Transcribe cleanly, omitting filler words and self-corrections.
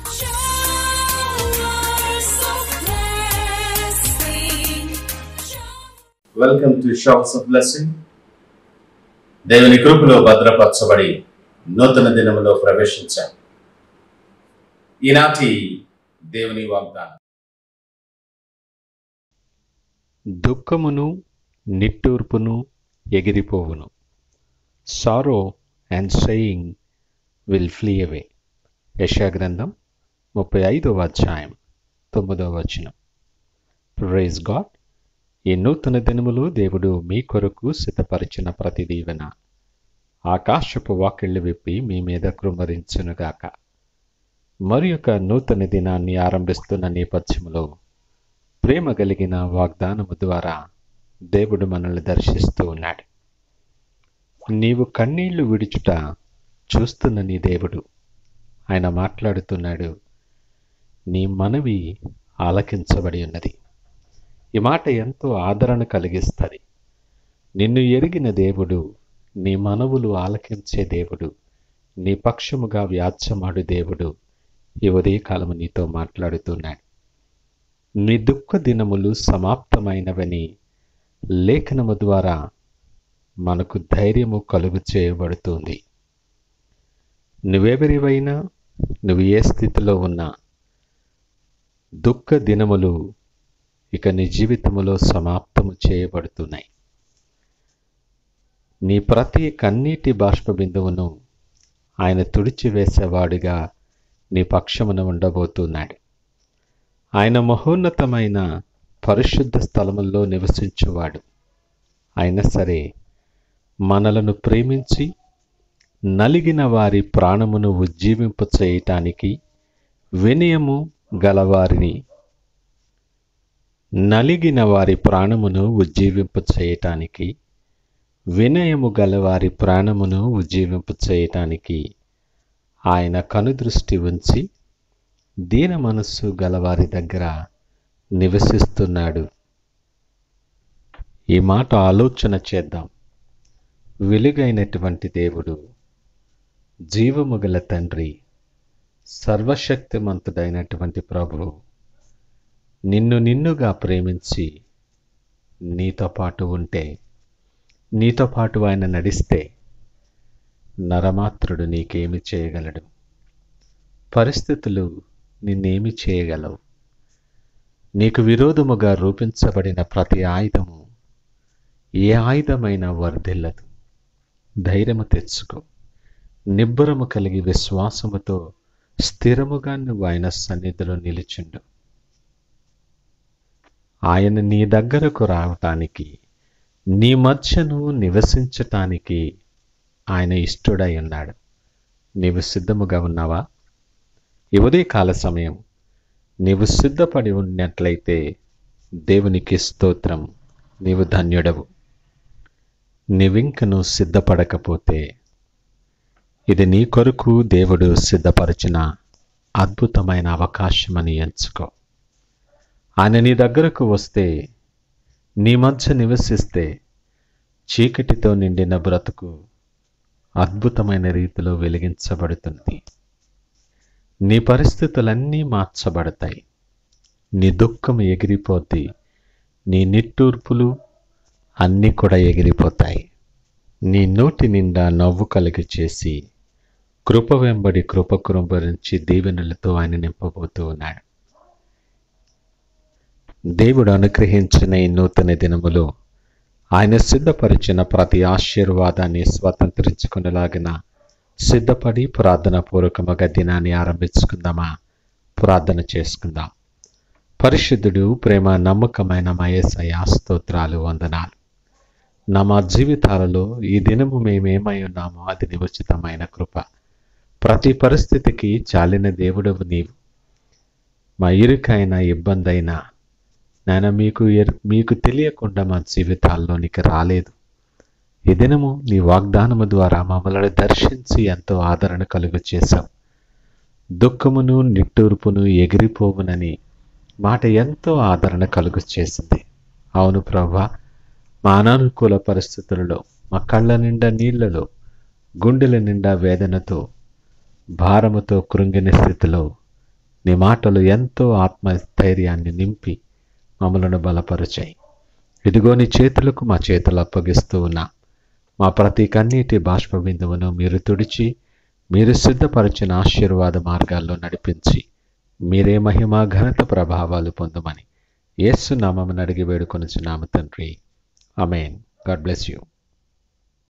Welcome to showers of blessing. దేవుని కృపలో భద్రపరచబడి నూతన దినములో ప్రవేశించాం. ఈనాటి దేవుని వాగ్దానం. దుఃఖమును నిట్టూర్పును ఎగిరిపోవును. Sorrow and sighing will flee away. యెషయా గ్రంథం 35వ అధ్యాయం 9వ వచనం. Praise God. ఈ నూతన దినములో దేవుడు మీ కొరకు సిద్ధపరిచిన ప్రతి దీవెన ఆకాశపు వాకిళ్ళు విప్పి మీ మీద కృమ్మరించునుగాక. మరి ఒక నూతన దినాన్ని ఆరంభిస్తున్న నేపథ్యంలో ప్రేమ కలిగిన వాగ్దానము ద్వారా దేవుడు మనల్ని దర్శిస్తూ ఉన్నాడు. నీవు కన్నీళ్లు విడుచుట చూస్తున్న నీ దేవుడు ఆయన మాట్లాడుతున్నాడు. నీ మనవి ఆలకించబడి ఉన్నది. ఈ మాట ఎంతో ఆదరణ కలిగిస్తుంది. నిన్ను ఎరిగిన దేవుడు, నీ మనవులు ఆలకించే దేవుడు, నీ పక్షముగా వ్యాజ్యమాడు దేవుడు ఈ ఉదయకాలము నీతో మాట్లాడుతున్నాడు. నీ దుఃఖ దినములు సమాప్తమైనవని లేఖనము ద్వారా మనకు ధైర్యము కలుగు చేయబడుతుంది. నువ్వెవరివైనా, నువ్వు ఏ స్థితిలో ఉన్నా, దుఃఖ దినములు ఇక నీ జీవితములో సమాప్తము చేయబడుతున్నాయి. నీ ప్రతి కన్నీటి బాష్ప బిందువును ఆయన తుడిచివేసేవాడిగా నీ పక్షమున ఉండబోతున్నాడు. ఆయన మహోన్నతమైన పరిశుద్ధ స్థలముల్లో నివసించువాడు. అయినా సరే మనలను ప్రేమించి నలిగిన వారి ప్రాణమును ఉజ్జీవింప చేయటానికి వినయము గలవారిని నలిగిన వారి ప్రాణమును ఉజ్జీవింప చేయటానికి వినయము గలవారి ప్రాణమును ఉజ్జీవింప చేయటానికి ఆయన కనుదృష్టి ఉంచి దీన మనస్సు గలవారి దగ్గర నివసిస్తున్నాడు. ఈ మాట ఆలోచన చేద్దాం. వెలుగైనటువంటి దేవుడు, జీవము గల తండ్రి, సర్వశక్తిమంతుడైనటువంటి ప్రభువు నిన్నుగా ప్రేమించి నీతో పాటు ఉంటే, నీతో పాటు ఆయన నడిస్తే నరమాత్రుడు నీకేమి చేయగలడు? పరిస్థితులు నిన్నేమి చేయగలవు? నీకు విరోధముగా రూపించబడిన ప్రతి ఆయుధము, ఏ ఆయుధమైనా వర్ధిల్లదు. ధైర్యము తెచ్చుకో. నిబ్బరము కలిగి విశ్వాసముతో స్థిరముగా నువ్వు ఆయన సన్నిధిలో నిలిచిండు. ఆయన నీ దగ్గరకు రావటానికి, నీ మధ్యను నివసించటానికి ఆయన ఇష్టడై ఉన్నాడు. నీవు సిద్ధముగా ఉన్నావా? ఈ ఉదయకాల సమయం నీవు సిద్ధపడి ఉన్నట్లయితే దేవునికి స్తోత్రం, నీవు ధన్యుడవు. నీవింకను సిద్ధపడకపోతే ఇది నీ కొరకు దేవుడు సిద్ధపరిచిన అద్భుతమైన అవకాశమని ఎంచుకో. ఆయన నీ దగ్గరకు వస్తే, నీ మధ్య నివసిస్తే చీకటితో నిండిన బ్రతుకు అద్భుతమైన రీతిలో వెలిగించబడుతుంది. నీ పరిస్థితులన్నీ మార్చబడతాయి. నీ దుఃఖం ఎగిరిపోద్ది. నీ నిట్టూర్పులు అన్నీ కూడా ఎగిరిపోతాయి. నీ నోటి నిండా నవ్వు కలిగి చేసి కృప వెంబడి కృప కురుంభరించి దీవెనలతో ఆయన నింపబోతూ ఉన్నాడు. దేవుడు అనుగ్రహించిన ఈ నూతన దినములో ఆయన సిద్ధపరిచిన ప్రతి ఆశీర్వాదాన్ని స్వతంత్రించుకునేలాగిన సిద్ధపడి ప్రార్థన పూర్వకముగా దినాన్ని ఆరంభించుకుందామా? ప్రార్థన చేసుకుందాం. పరిశుద్ధుడు, ప్రేమ నమ్మకమైన మా యేసయ్యా, స్తోత్రాలు, వందనాలు. మా జీవితాలలో ఈ దినము మేమేమై ఉన్నామో అది నీ ఉచితమైన కృప. ప్రతి పరిస్థితికి చాలిన దేవుడవు నీవు. మా ఇరుకైన ఇబ్బంది అయినా నాయన మీకు తెలియకుండా మా జీవితాల్లోనికి రాలేదు. ఈ దినము నీ వాగ్దానము ద్వారా మమ్మల్ని దర్శించి ఎంతో ఆదరణ కలుగు చేశావు. దుఃఖమును నిట్టూర్పును ఎగిరిపోవునని మాట ఎంతో ఆదరణ కలుగు చేసింది. అవును ప్రభువా, మా అనానుకూల పరిస్థితులలో, మా కళ్ళ నిండా నీళ్లలో, గుండెల నిండా వేదనతో, భారముతో కృంగిన స్థితిలో నీ మాటలు ఎంతో ఆత్మస్థైర్యాన్ని నింపి మమ్మలను బలపరిచాయి. ఇదిగో నీ చేతులకు మా చేతులు అప్పగిస్తూ ఉన్నాం. మా ప్రతి కన్నీటి బాష్ప బిందువును మీరు తుడిచి, మీరు సిద్ధపరిచిన ఆశీర్వాద మార్గాల్లో నడిపించి, మీరే మహిమ ఘనత ప్రభావాలు పొందమని యేసు నామమున అడిగి వేడుకొనుచున్నాము తండ్రి. ఆమేన్. God bless you.